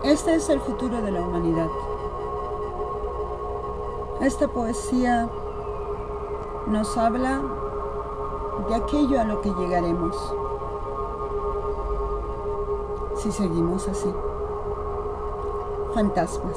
Este es el futuro de la humanidad. Esta poesía nos habla de aquello a lo que llegaremos si seguimos así. Fantasmas.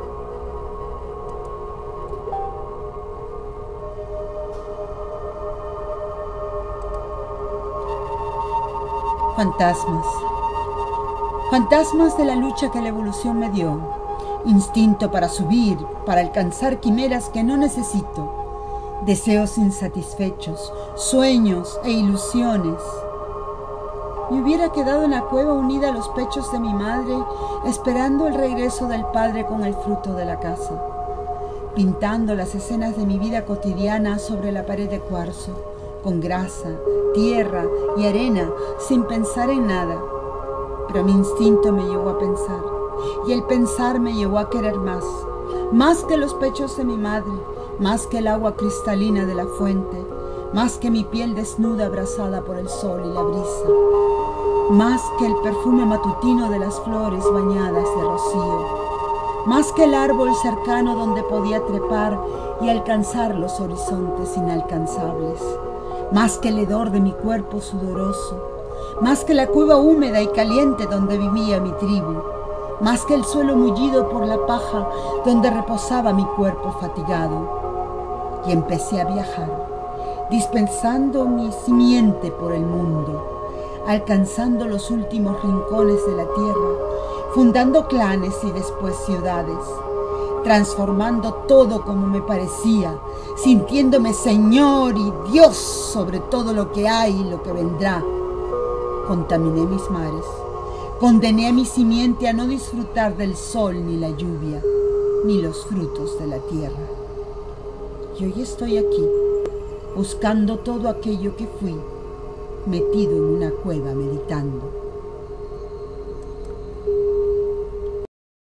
Fantasmas. Fantasmas de la lucha que la evolución me dio. Instinto para subir, para alcanzar quimeras que no necesito. Deseos insatisfechos, sueños e ilusiones. Me hubiera quedado en la cueva unida a los pechos de mi madre, esperando el regreso del padre con el fruto de la casa, pintando las escenas de mi vida cotidiana sobre la pared de cuarzo, con grasa, tierra y arena, sin pensar en nada. Pero mi instinto me llevó a pensar, y el pensar me llevó a querer más que los pechos de mi madre, más que el agua cristalina de la fuente, más que mi piel desnuda abrazada por el sol y la brisa, más que el perfume matutino de las flores bañadas de rocío, más que el árbol cercano donde podía trepar y alcanzar los horizontes inalcanzables, más que el hedor de mi cuerpo sudoroso, más que la cueva húmeda y caliente donde vivía mi tribu, más que el suelo mullido por la paja donde reposaba mi cuerpo fatigado. Y empecé a viajar, dispersando mi simiente por el mundo, alcanzando los últimos rincones de la tierra, fundando clanes y después ciudades, transformando todo como me parecía, sintiéndome Señor y Dios sobre todo lo que hay y lo que vendrá. Contaminé mis mares, condené a mi simiente a no disfrutar del sol ni la lluvia, ni los frutos de la tierra. Y hoy estoy aquí, buscando todo aquello que fui, metido en una cueva medicada.